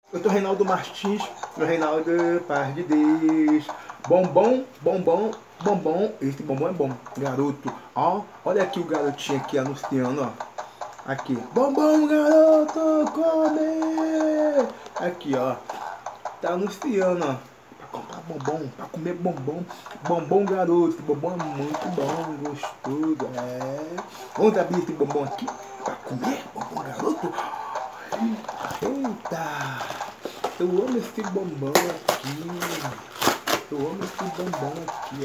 Eu tô Reinaldo Martins, o Reinaldo, paz de Deus. Bombom, bombom, bombom. Esse bombom é bom, garoto. Ó, olha aqui o garotinho aqui anunciando, ó. Aqui, bombom, garoto, come! Aqui, ó. Tá anunciando, ó. Pra comprar bombom, pra comer bombom. Bombom, garoto. Bombom é muito bom, gostoso. É. Vamos abrir esse bombom aqui pra comer, bombom, garoto. Eita! Eu amo esse bombom aqui. Eu amo esse bombom aqui,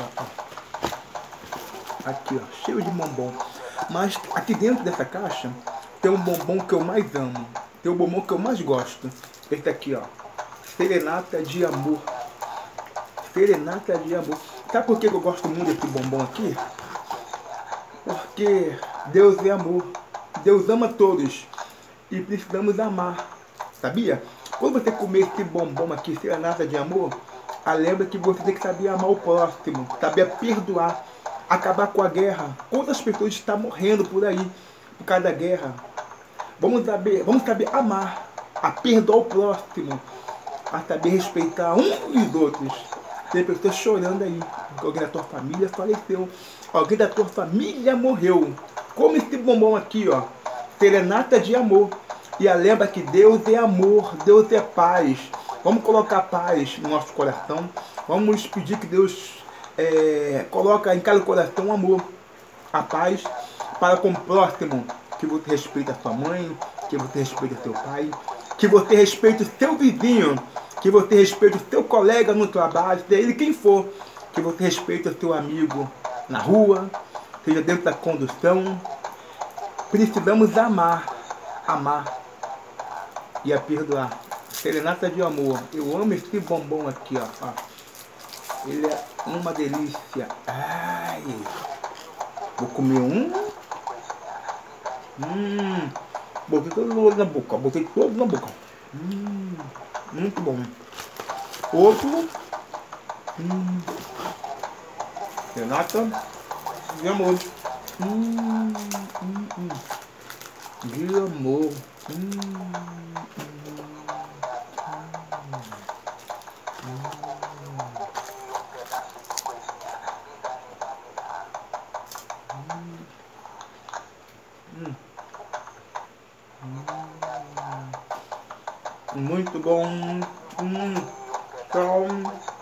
ó. Aqui, ó. Cheio de bombom. Mas aqui dentro dessa caixa tem um bombom que eu mais amo. Tem um bombom que eu mais gosto. Esse aqui, ó. Serenata de amor. Serenata de amor. Sabe por que eu gosto muito desse bombom aqui? Porque Deus é amor. Deus ama todos. E precisamos amar. Sabia? Quando você comer esse bombom aqui, serenata de amor, lembra que você tem que saber amar o próximo, saber perdoar, acabar com a guerra. Quantas pessoas estão morrendo por aí por causa da guerra? Vamos saber amar, a perdoar o próximo, a saber respeitar uns e os outros. Tem pessoas chorando aí, porque alguém da tua família faleceu, alguém da tua família morreu. Come esse bombom aqui, ó, serenata de amor. E lembra que Deus é amor, Deus é paz. Vamos colocar paz no nosso coração. Vamos pedir que Deus coloque em cada coração amor, a paz para com o próximo. Que você respeite a sua mãe, que você respeite o seu pai, que você respeite o seu vizinho, que você respeite o seu colega no trabalho, seja ele quem for, que você respeite o seu amigo na rua, seja dentro da condução. Precisamos amar, amar e a perdoar. Serenata de amor. Eu amo esse bombom aqui, ó. Ele é uma delícia. Ai. Vou comer um. Botei todo na boca. Botei todo na boca. Muito bom. Outro. Serenata de amor. De amor. Muito bom. Tchau.